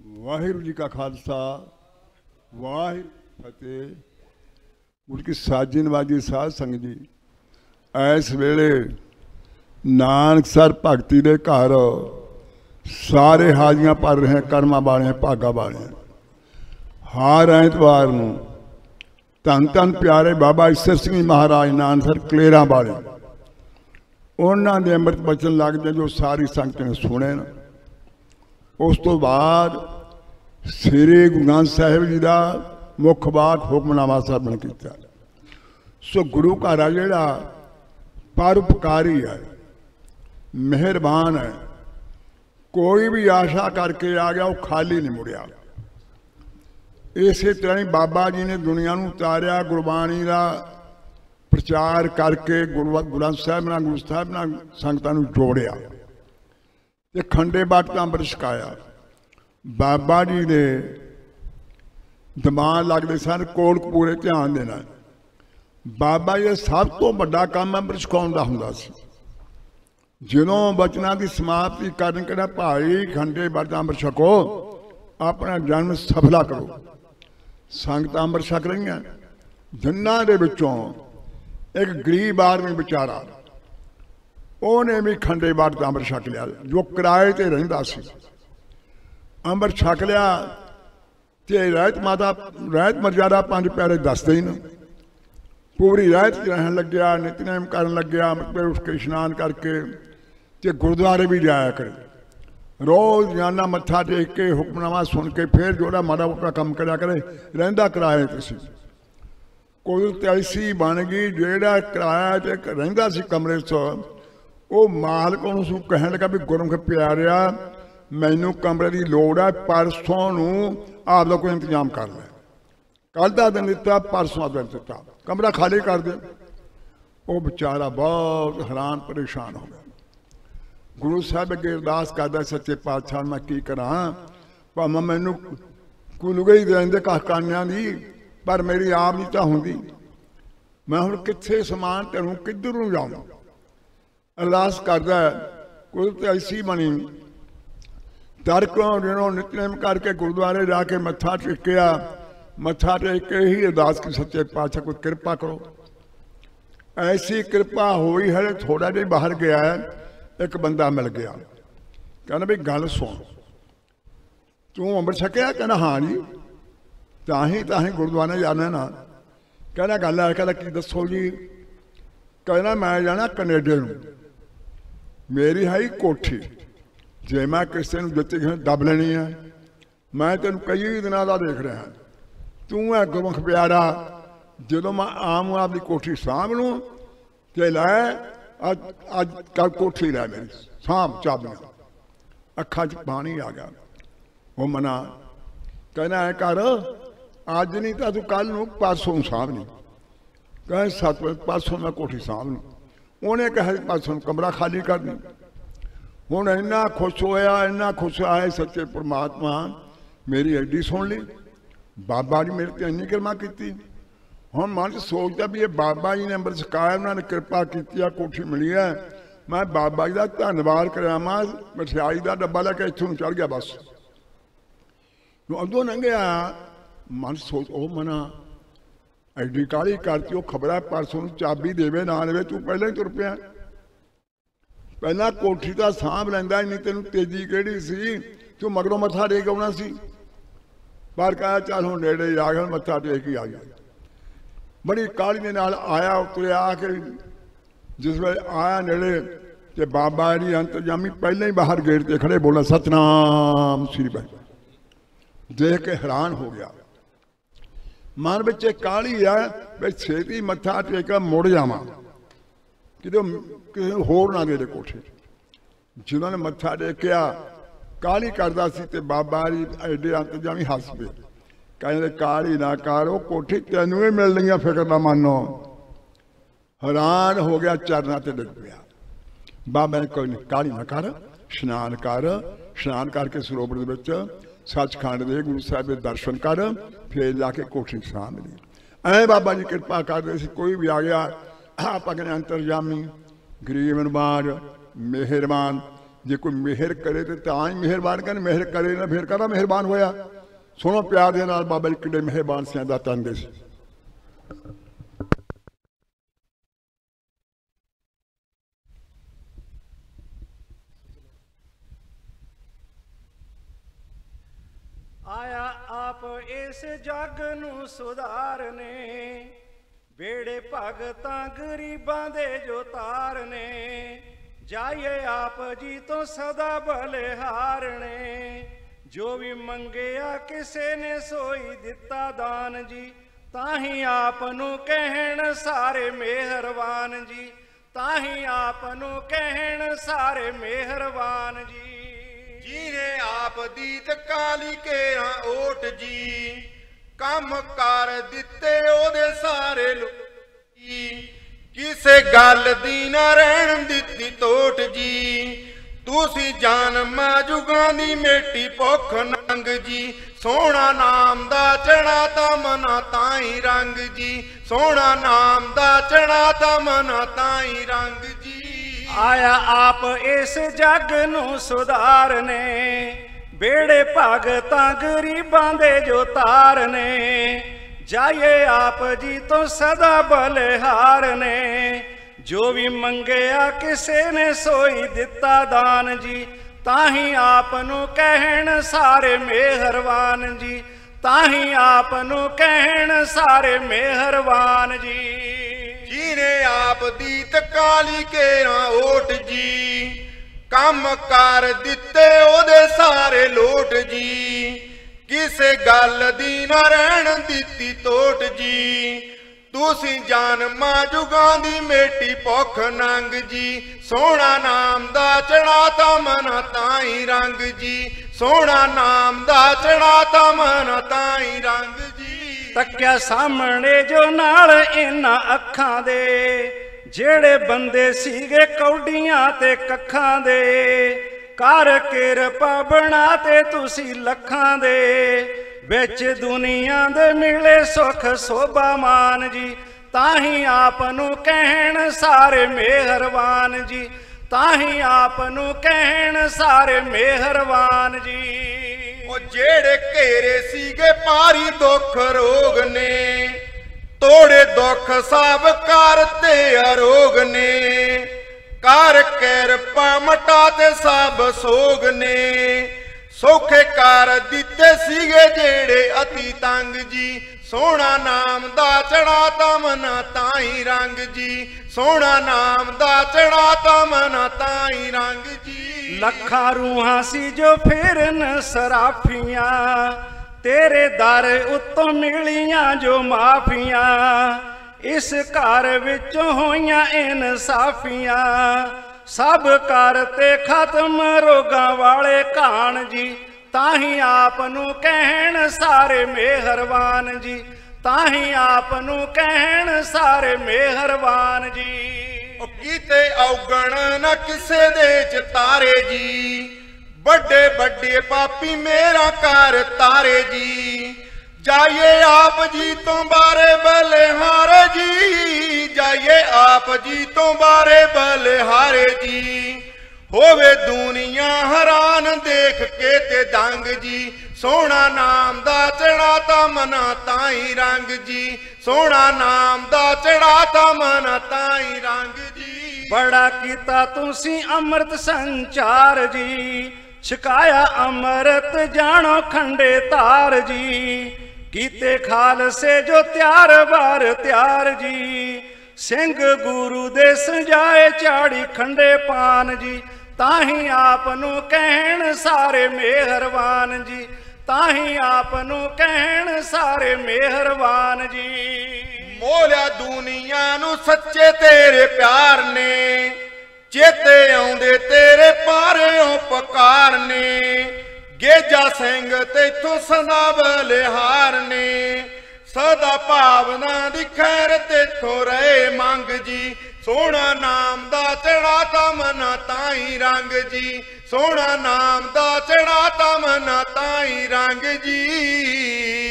वाहिगुरू जी का खालसा वाहिगुरू फतेह। उनकी साजी नवाजी साध संगत जी इस वेले नानकसर भगती दे घर सारे हाजियां भर रहे हैं, कर्मा वाले भागा वाले। हर ऐतवार नूं धन धन प्यारे बाबा ईसर सिंह महाराज नानकसर कलेरा वाले उन्हां दे अमृत बचन लगदे जो सारी संगत ने सुने न। उस तो बाद श्री गुरु ग्रंथ साहिब जी का मुख बात हुक्मनामा सरवण किया। सो गुरु घर आ जिहड़ा परोपकारी है, मेहरबान है, कोई भी आशा करके आ गया वो खाली नहीं मुड़िया। इस तरह ही बाबा जी ने दुनिया नूं उतारिया, गुरबाणी का प्रचार करके गुरु ग्रंथ साहिब नाल गुरु साहिब नाल संगतां नूं जोड़िया ते खंडे बाट का अंमृत छकाया। बाबा जी ने दिमाग लगते सन कोटकपूरे ध्यान देना। बाबा जी सब तो बड़ा काम अंमृत छकाउण दा हुंदा सी। ਜਦੋਂ बचना की समाप्ति करन कहना भाई खंडे बाट अंमृत छको, अपना जन्म सफला करो। संगत अंमृत छक रही हैं, जिन्हां दे विचों एक गरीब आदमी बेचारा उन्हें भी खंडे बाट का अंमृत छक लिया, जो किराए ते रहिंदा सी। अंमृत छक लिया ते रहत माता रहत मर्यादा पंज प्यारे दसदे न। पूरी रहत रहन लग्या, नितनेम करन लग्या, मतलब उठ के इशनान करके ते गुरुद्वारे भी जाया करे। रोज जाना मत्था टेक के हुक्मनामा सुन के फिर जोड़ा माड़ा मोटा काम करा करे। रहिंदा किराए ते सी। कुदरत ऐसी बन गई जेड़ा किराया ते रहिंदा सी कमरे च, वो मालक उसनूं कहण लगा भी गुरमुख प्यारिया मैनू कमरे की लोड़ है, परसों नूं आपका कोई इंतजाम कर ले। कल का दिन दिता, परसों दिन दिता, कमरा खाली कर दे। वो बेचारा बहुत हैरान परेशान हो गया। गुरु साहब अगे अरदास करदा, सच्चे पातशाह मैं की करा, भावें मैनू कोई लुगई देंदे कानियां दी, पर मेरी आप नहीं तां हुंदी। मैं हुण कित्थे समान धरूं, किधर नूं जाऊं। अरदास करदा, कुदरत ऐसी बनी तड़कों दिनों नितनेम करके गुरुद्वारे जाके मत्था टेकिया। मत्था टेक के ही अरदास की सच्चे पातशाह कोई कृपा करो। ऐसी कृपा हुई है, थोड़ा जिहा बाहर गया है, एक बंदा मिल गया, कहना भी गल सुन, तू अमृत छकिया? कहना हाँ जी, ताही गुरुद्वारे जाना ना। कहना गल है? कहना की दसो जी? कहना मैं जाना कनेडे नूं, मेरी है कोठी, जे मैं किसी को जुत्ती दब लेनी है। मैं तेन कई दिन का देख रहा, तू है गुरमुख प्यारा, जो मैं आम आपकी कोठी सांभ लूँ तो लै अज कल कोठी लै मेरी सांभ चाबियां। अखा च पानी आ गया। वो मना कहना है कर अज नहीं तो तू कल नूं परसों सांभ नहीं। कह 7 बजे परसों मैं कोठी सांभ लूँ। उन्हें कहा परसों कमरा खाली कर दी। हुण इन्ना खुश होया, इन्ना खुश आए, सच्चे परमात्मा मेरी एडी सुन ली, बाबा जी मेरे ते इन्नी कृपा की। हम मन सोचता भी ये बाबा जी ने अमृत छकाया, उन्होंने कृपा की, कोठी मिली है, मैं बाबा जी का धन्यवाद करावा। मिठाई का डब्बा लैके इत्थों चढ़ गया। बस अदों लंघिया, मन सोच ओ मना एडी काली करती, खबर है परसों चाबी देवे ना देवे, तू पहले ही तुर पिया। पहला कोठी का सांभ लैंदा, नहीं तेन तेजी केड़ी सी, तू मगरों मत्था टेक आउणा सी। पर कहा चल हुण नेड़े आ गया, मत्था टेक ही आ गया। बड़ी काली दे नाल आया, उतरिया आके जिस वे आया नेड़े ते बाबा जी अंतर्जामी पहले ही बाहर गेट ते खड़े, बोला सतनाम श्री भाई। देख के हैरान हो गया। मन बच्चे काली है भाई, छेती मत्था टेका मुड़ जावा, किसी होर ना दे कोठी। जिन्होंने मत्था टेकिया काली करता सी ते बाबा जी एडे अंतर्जामी हस पे, कहते काली ना कर, वो कोठी तेनू ही मिलनी है, फिक्र ना मानो। हैरान हो गया, चरना ते डिग पिया। बाबा ने कोई नहीं, काली ना कर, स्नान कर, स्नान करके सरोवर दे विच सचखंड दे गुरु साहब के दर्शन कर, फिर जाके कोठी सांभ ली। ऐ बाबा जी कृपा करते सी। कोई भी आ गया आप कहने अंतरजामी, गरीब नवाज, मेहरबान, जे कोई मेहर करे तो तां ही मेहरबान कर, मेहर करे ना फिर कहदा मेहरबान होया। सुनो प्यार दे नाल बाबा जी किड्डे मेहरबान सियां दा चांदे सी। आया आप इस जग नू सुधारने, बेड़े भगतां गरीबां दे जो तारने, जाइए आप जी तो सदा बलिहारने, जो भी मंगया किसे ने सोई दिता दान जी, ताही आप नू कहण सारे मेहरबान जी, ताही आप नू कहण सारे मेहरबान जी। जिने आप दीत काली के ओट जी, कम कर दिते ओदे सारे लोग जी, किसे गल दी ना रहन दिती तोट जी, तुसी जान माजुगां दी मेटी भुख नंग जी, सोहना नाम दा चढ़ाता मना ताई रंग जी, सोहना नाम दा चढ़ाता मना ताई रंग जी। आया आप इस जग नू सुधारने, बेड़े भगतां गरीबां दे जो तारने, जाइए आप जी तो सदा बलिहारने, जो भी मंगया किसे ने सोई दिता दान जी, ताही आप नू कहण सारे मेहरबान जी, ताही आप नू कहण सारे मेहरबान जी। जिने आप दीत काली के ओट जी, कम कर दिते ओदे सारे लोट जी, किसे गल दी ना रहन दिती तोट जी, तुसी जान माजुगां दी मेटी भुख नंग जी, सोहना नाम दा चढ़ाता मना ताई रंग जी, सोहना नाम दा चढ़ाता मना ताई रंग जी। तक्या सामने जो नाल इन्हां अखां दे, जेड़े बंदे सीगे कौडियां ते कखां दे, कर किरपा बना ते तुसी लखां दे, विच दुनिया दे मिले सुख शोभा मान जी, ताही आप नू कहण सारे मेहरबान जी, ताही आप नू कहण सारे मेहरबान जी। ओ जेड़े घेरे सीगे पारी दुख रोग ने, तोड़े दुख सब करते अरोग ने, कर किरपा मटाते सब सोग ने, सौखे कर दिते सीगे जेड़े अति तंग जी, सोहना नाम दा चढ़ाता मना ताई रंग जी, सोहना नाम दा चढ़ाता मना ताई रंग जी। लखा रूहां सी जो फिरन सराफियां, तेरे दर उत्तों मिलियां जो माफियां, इस घर विच होइयां इंसाफियां, सब करते खत्म रोगां वाले कान जी, ताही आप नू कहण सारे मेहरबान जी, ताही आप नू कहण सारे मेहरबान जी। कीते औगण न किसे दे च तारे जी, बड़े बड़े पापी मेरा कर तारे जी, जाइए आप जी तो बारे बलिहारे जी, जाइए आप जी तो बारे बलिहारे जी, होवे दुनिया हैरान देख के ते दंग जी, सोहना नाम दा चढ़ाता मना ताई रंग जी, सोहना नाम दा चढ़ाता मना ताई रंग जी। बड़ा कीता तुसी अमृत संचार जी, छकाया अमृत जानो खंडे तार जी, कीते खालसे जो त्यार बार त्यार जी, सिंह गुरु दे सजाए चाड़ी खंडे पान जी, ताही आप नू कहण सारे मेहरबान जी, ताही आप नू कहण सारे मेहरबान जी। मोलिया दुनिया नू सच्चे तेरे प्यार ने, चेते आउंदे तेरे पारियों पकार ने, गेजा सिंह तेथों सदा बलिहार ने, सदा भावना दी खैर तेथों रहे मंग जी, सोहना नाम दा चढ़ाता मना ताई रंग जी, सोहना नाम दा चढ़ाता मना ताई रंग जी।